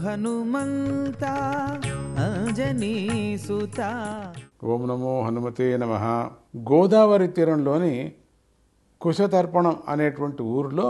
హనుమంత అంజనీ సుత. ఓం నమో హనుమతే నమః. గోదావరి తీరంలోని కుశతర్పణం అనేటువంటి ఊరిలో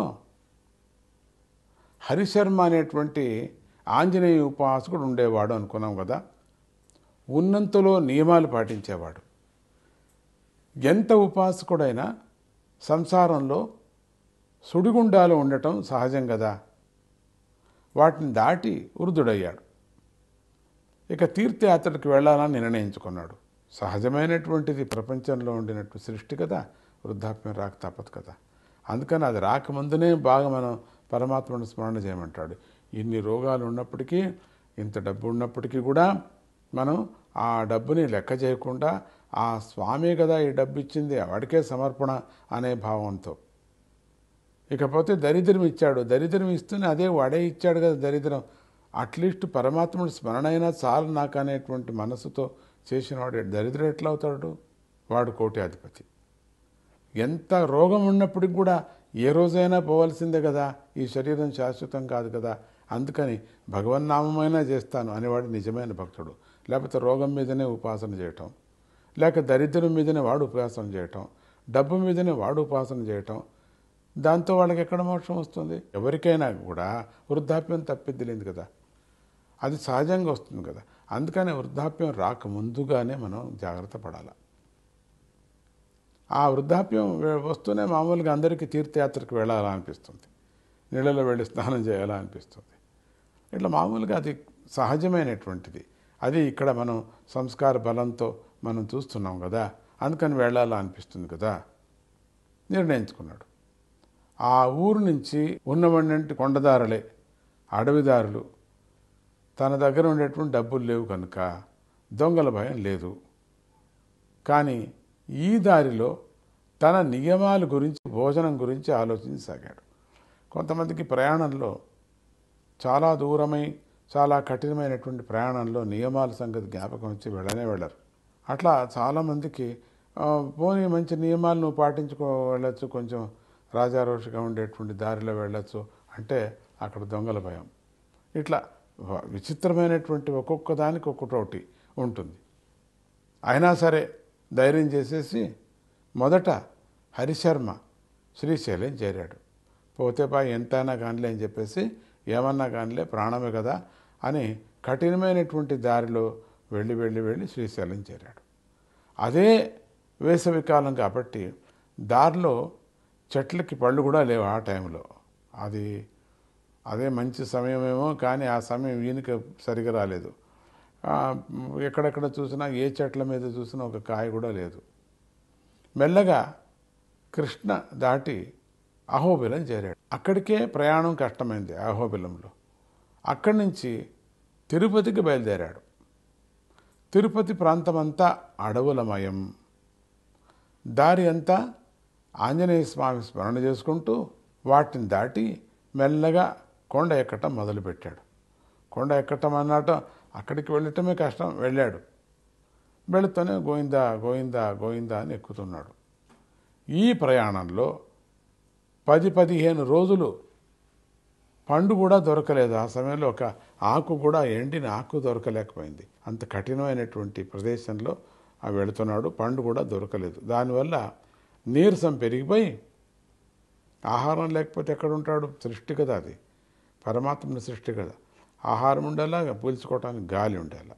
హరిశర్మ అనేటువంటి ఆంజనేయ ఉపాసకుడు ఉండేవాడు అనుకున్నాం కదా. ఉన్నంతలో నియమాలు పాటించేవాడు. ఎంత ఉపాసకుడైనా సంసారంలో సుడిగుండాలు ఉండటం సహజం కదా. వాటిని దాటి వృద్ధుడయ్యాడు. ఇక తీర్థయాత్రలకు వెళ్ళాలని నిర్ణయించుకున్నాడు. సహజమైనటువంటిది, ప్రపంచంలో ఉండినట్టు సృష్టి కదా. వృద్ధాప్యం రాక తప్పదు కదా. అందుకని అది రాకముందునే బాగా మనం పరమాత్మను స్మరణ చేయమంటాడు. ఇన్ని రోగాలు ఉన్నప్పటికీ, ఇంత డబ్బు ఉన్నప్పటికీ కూడా మనం ఆ డబ్బుని లెక్క చేయకుండా ఆ స్వామి కదా ఈ డబ్బు ఇచ్చింది, వాడికే సమర్పణ అనే భావంతో. ఇకపోతే దరిద్రం ఇచ్చాడు, దరిద్రం ఇస్తూనే అదే వాడే ఇచ్చాడు కదా దరిద్రం, అట్లీస్ట్ పరమాత్ముడి స్మరణ అయినా చాలు నాకు అనేటువంటి మనసుతో చేసినవాడు దరిద్రం ఎట్లా అవుతాడు? వాడు కోట్యాధిపతి. ఎంత రోగం ఉన్నప్పటికి కూడా ఏ రోజైనా పోవలసిందే కదా, ఈ శరీరం శాశ్వతం కాదు కదా. అందుకని భగవన్నామైనా చేస్తాను అనేవాడు నిజమైన భక్తుడు. లేకపోతే రోగం మీదనే ఉపాసన చేయటం, లేక దరిద్రం మీదనే వాడు ఉపాసన చేయటం, డబ్బు మీదనే వాడు ఉపాసన చేయటం, దాంతో వాళ్ళకి ఎక్కడ మోక్షం వస్తుంది? ఎవరికైనా కూడా వృద్ధాప్యం తప్పిద్దిలేదు కదా, అది సహజంగా వస్తుంది కదా. అందుకని వృద్ధాప్యం రాకముందుగానే మనం జాగ్రత్త పడాలి. ఆ వృద్ధాప్యం వస్తూనే మామూలుగా అందరికీ తీర్థయాత్రకు వెళ్ళాలనిపిస్తుంది, నీళ్ళలో వెళ్ళి స్నానం చేయాలనిపిస్తుంది. ఇట్లా మామూలుగా అది సహజమైనటువంటిది. అది ఇక్కడ మనం సంస్కార బలంతో మనం చూస్తున్నాం కదా, అందుకని వెళ్ళాలనిపిస్తుంది కదా. నిర్ణయించుకున్నాడు. ఆ ఊరు నుంచి ఉన్నవంటి కొండదారులే, అడవిదారులు, తన దగ్గర ఉండేటువంటి డబ్బులు లేవు కనుక దొంగల భయం లేదు. కానీ ఈ దారిలో తన నియమాల గురించి, భోజనం గురించి ఆలోచించసాగాడు. కొంతమందికి ప్రయాణంలో చాలా దూరమై చాలా కఠినమైనటువంటి ప్రయాణంలో నియమాల సంగతి జ్ఞాపకం వచ్చి వెళ్ళరు. అట్లా చాలామందికి పోనీ మంచి నియమాలు నువ్వు పాటించుకో వెళ్ళచ్చు, కొంచెం రాజారోషిగా ఉండేటువంటి దారిలో వెళ్ళచ్చు అంటే అక్కడ దొంగల భయం. ఇట్లా విచిత్రమైనటువంటి ఒక్కొక్క దానికి ఒక్కొక్కటి ఉంటుంది. అయినా సరే ధైర్యం చేసేసి మొదట హరిశర్మ శ్రీశైలం చేరాడు. పోతే ఎంతైనా కానిలే అని చెప్పేసి, ఏమన్నా కానిలే ప్రాణమే కదా అని కఠినమైనటువంటి దారిలో వెళ్ళి శ్రీశైలం చేరాడు. అదే వేసవికాలం కాబట్టి దారిలో చెట్లకి పళ్ళు కూడా లేవు ఆ టైంలో. అదే మంచి సమయమేమో, కానీ ఆ సమయం ఈయనకి సరిగా రాలేదు. ఎక్కడెక్కడ చూసినా, ఏ చెట్ల మీద చూసినా ఒక కాయ కూడా లేదు. మెల్లగా కృష్ణ దాటి అహోబిలం చేరాడు. అక్కడికే ప్రయాణం కష్టమైంది. అహోబిలంలో అక్కడి నుంచి తిరుపతికి బయలుదేరాడు. తిరుపతి ప్రాంతమంతా అడవులమయం. దారి అంతా ఆంజనేయ స్వామి స్మరణ చేసుకుంటూ వాటిని దాటి మెల్లగా కొండ ఎక్కటం మొదలుపెట్టాడు. కొండ ఎక్కటం అన్నట అక్కడికి వెళ్ళటమే కష్టం. వెళ్ళాడు. వెళుతూనే గోవిందా గోవిందా గోవిందా అని ఎక్కుతున్నాడు. ఈ ప్రయాణంలో 10-15 రోజులు పండు కూడా దొరకలేదు. ఆ సమయంలో ఒక ఆకు కూడా, ఎండిన ఆకు దొరకలేకపోయింది. అంత కఠినమైనటువంటి ప్రదేశంలో వెళుతున్నాడు. పండు కూడా దొరకలేదు. దానివల్ల నీరసం పెరిగిపోయి, ఆహారం లేకపోతే ఎక్కడ ఉంటాడు? సృష్టి కదా అది, పరమాత్మని సృష్టి కదా. ఆహారం ఉండాలా, పీల్చుకోవటానికి గాలి ఉండాలా,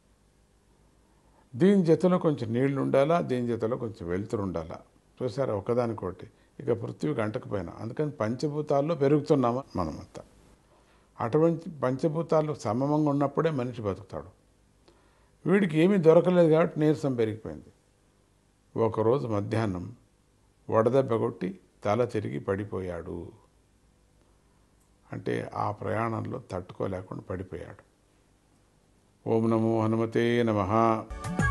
దీని జతలో కొంచెం నీళ్లు ఉండాలా, దీని జతలో కొంచెం వెలుతురు ఉండాలా. చూసారా ఒకదానికోటి. ఇక పృథ్వీకి అంటకపోయినా. అందుకని పంచభూతాల్లో పెరుగుతున్నామా మనమంతా. అటువంటి పంచభూతాలు సమమంగా ఉన్నప్పుడే మనిషి బతుకుతాడు. వీడికి ఏమీ దొరకలేదు కాబట్టి నీరసం పెరిగిపోయింది. ఒకరోజు మధ్యాహ్నం వడదెబ్బ కొట్టి తల తిరిగి పడిపోయాడు. అంటే ఆ ప్రయాణంలో తట్టుకోలేకుండా పడిపోయాడు. ఓం నమో హనుమతే నమః.